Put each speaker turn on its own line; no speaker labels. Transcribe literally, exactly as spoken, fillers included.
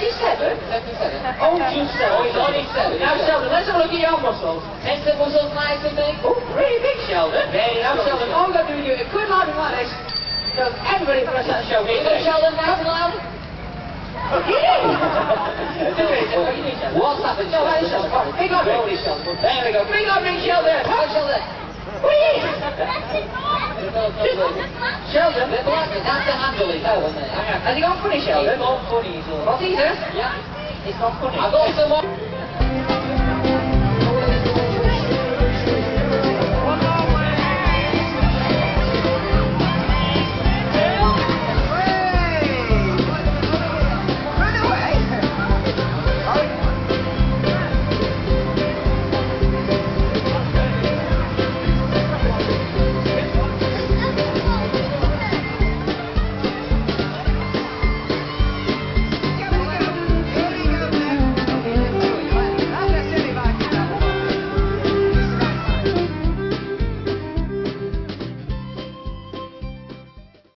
seventy-seven? seventy-seven. Oh, just seven. Oh, he's only seven. Now, Sheldon, let's have a look at your muscles. Test the muscles nice and big. Oh, pretty big, Sheldon. There you go, Sheldon. All we've got to do is do a quick loud like this. So everybody for us at the show. Here you go, Sheldon, nice and loud. What's happened? No, that is Sheldon. Come on, big on ring. There we go. Big on ring, Sheldon. Come on, Sheldon. Whee! Sheldon, that's the handle, is that one there? Has he gone funny, Sheldon? He's gone funny, he's all. What's he, sir? Yeah. He's gone funny. I've got some more.